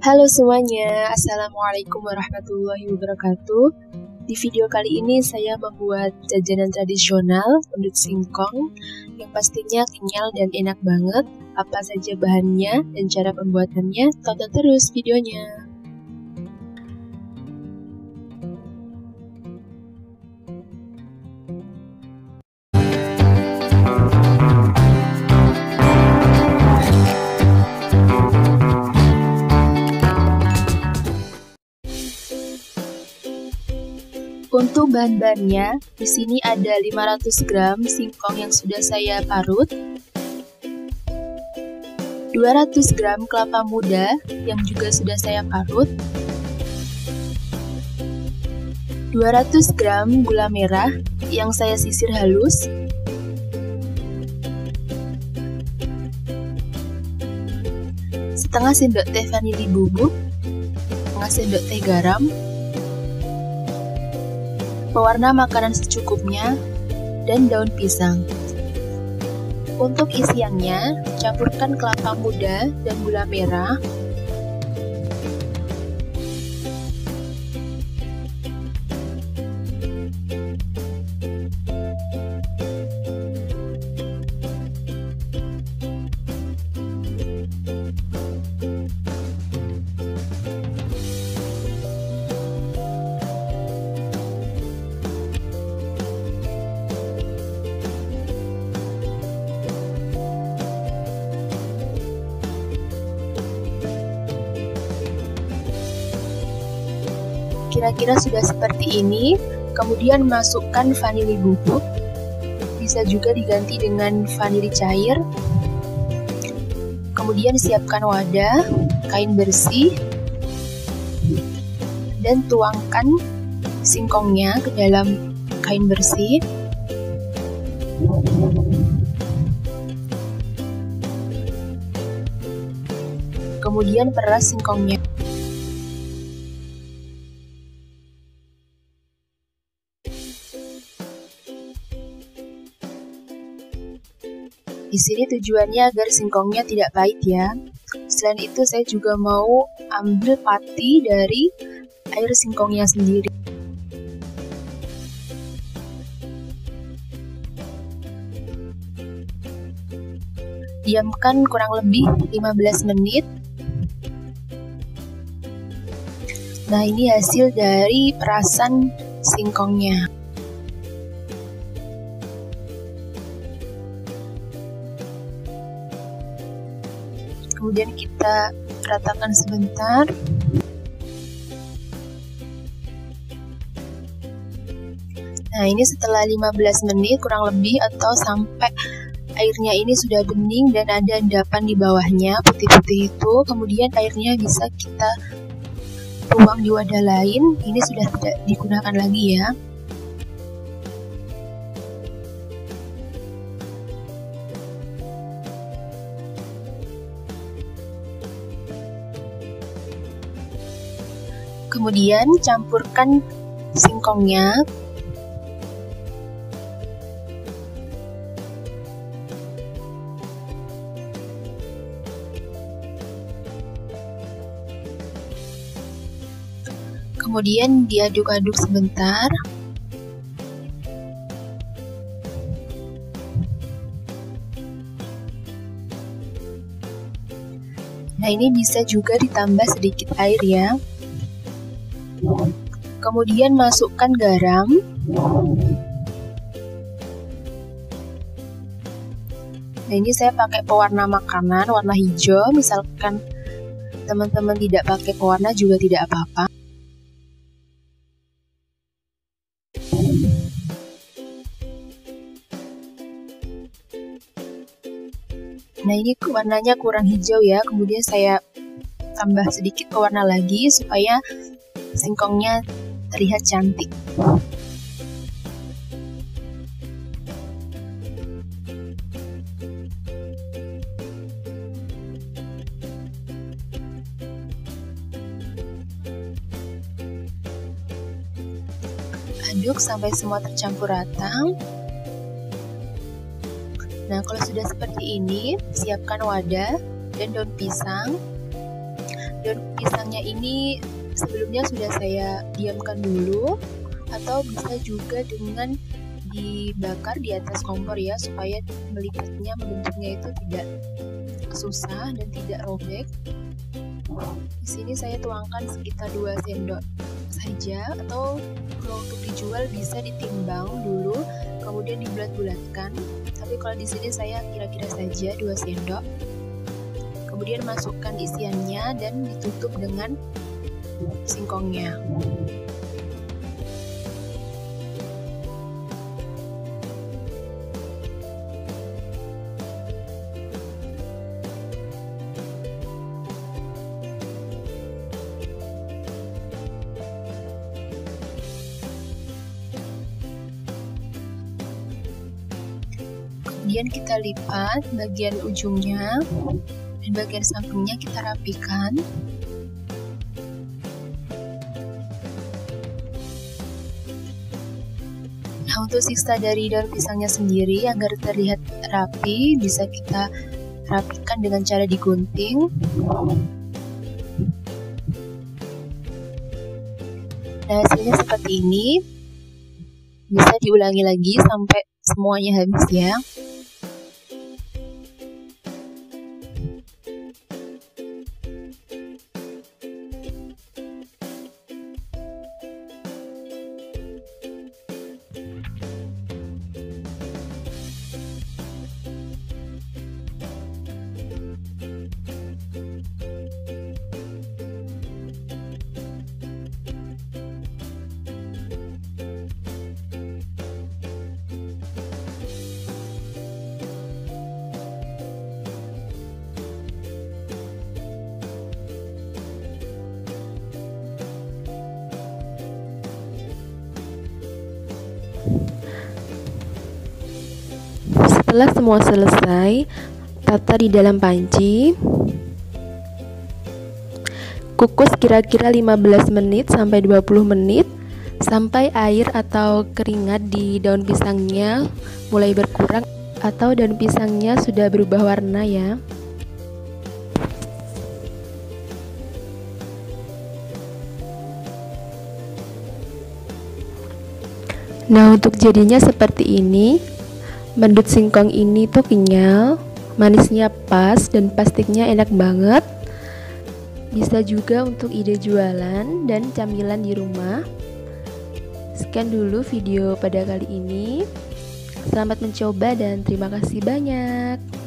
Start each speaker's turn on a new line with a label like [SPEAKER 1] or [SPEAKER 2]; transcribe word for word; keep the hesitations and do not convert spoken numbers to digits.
[SPEAKER 1] Halo semuanya, Assalamualaikum warahmatullahi wabarakatuh. Di video kali ini saya membuat jajanan tradisional menurut singkong yang pastinya kenyal dan enak banget. Apa saja bahannya dan cara pembuatannya, tonton terus videonya. Untuk bahan-bahannya, di sini ada lima ratus gram singkong yang sudah saya parut, dua ratus gram kelapa muda yang juga sudah saya parut, dua ratus gram gula merah yang saya sisir halus, setengah sendok teh vanili bubuk, setengah sendok teh garam, pewarna makanan secukupnya, dan daun pisang. Untuk isiannya, campurkan kelapa muda dan gula merah, kira-kira sudah seperti ini. Kemudian masukkan vanili bubuk, bisa juga diganti dengan vanili cair. Kemudian siapkan wadah, kain bersih, dan tuangkan singkongnya ke dalam kain bersih. Kemudian peras singkongnya. Di sini tujuannya agar singkongnya tidak pahit ya. Selain itu saya juga mau ambil pati dari air singkongnya sendiri. Diamkan kurang lebih lima belas menit. Nah, ini hasil dari perasan singkongnya. Kemudian kita ratakan sebentar. Nah, ini setelah lima belas menit kurang lebih, atau sampai airnya ini sudah bening dan ada endapan di bawahnya putih-putih itu. Kemudian airnya bisa kita tuang di wadah lain. Ini sudah tidak digunakan lagi ya. Kemudian campurkan singkongnya. Kemudian diaduk-aduk sebentar. Nah, ini bisa juga ditambah sedikit air ya. Kemudian masukkan garam. Nah, ini saya pakai pewarna makanan warna hijau. Misalkan teman-teman tidak pakai pewarna juga tidak apa-apa. Nah, ini warnanya kurang hijau ya. Kemudian saya tambah sedikit pewarna lagi supaya singkongnya terlihat cantik. Aduk sampai semua tercampur rata. Nah, kalau sudah seperti ini, siapkan wadah dan daun pisang. Daun pisangnya ini sebelumnya sudah saya diamkan dulu, atau bisa juga dengan dibakar di atas kompor ya, supaya melipatnya, membentuknya itu tidak susah dan tidak robek. Di sini saya tuangkan sekitar dua sendok saja, atau kalau untuk dijual bisa ditimbang dulu kemudian dibulat-bulatkan. Tapi kalau di sini saya kira-kira saja dua sendok. Kemudian masukkan isiannya dan ditutup dengan singkongnya. Kemudian kita lipat bagian ujungnya dan bagian sampingnya kita rapikan. Nah, untuk sisa dari daun pisangnya sendiri agar terlihat rapi, bisa kita rapikan dengan cara digunting. Nah, hasilnya seperti ini. Bisa diulangi lagi sampai semuanya habis ya.
[SPEAKER 2] Setelah semua selesai, tata di dalam panci. Kukus kira-kira lima belas menit sampai dua puluh menit sampai air atau keringat di daun pisangnya mulai berkurang atau daun pisangnya sudah berubah warna ya. Nah, untuk jadinya seperti ini. Mendut singkong ini tuh kenyal, manisnya pas, dan plastiknya enak banget. Bisa juga untuk ide jualan dan camilan di rumah. Sekian dulu video pada kali ini. Selamat mencoba dan terima kasih banyak.